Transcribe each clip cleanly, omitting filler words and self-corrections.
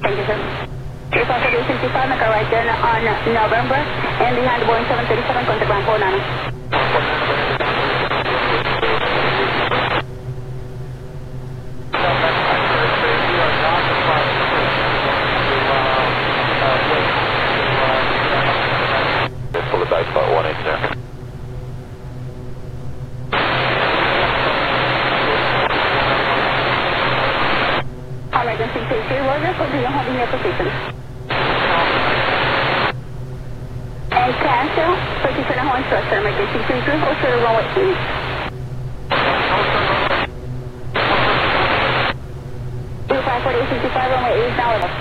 Thank you, sir. 355, make a right turn on November, and behind Boeing 737, contact ground 49. Pull it back about 180 there. Alright, then CTC, Roger, continue holding your position. And cancel, 37 horn structure, emergency 33, hold to the runway east. Blue 54865, runway east, now level.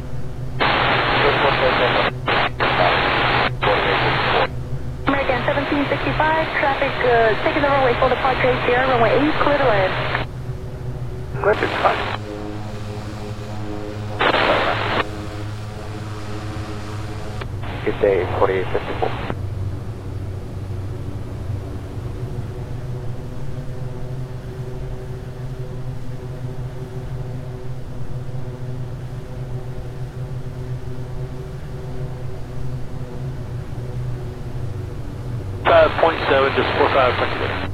American 1765, traffic taking the runway for departure ATR, runway east, clear to land. Good, it's fine. Good day, 4854. .7, just 45 seconds.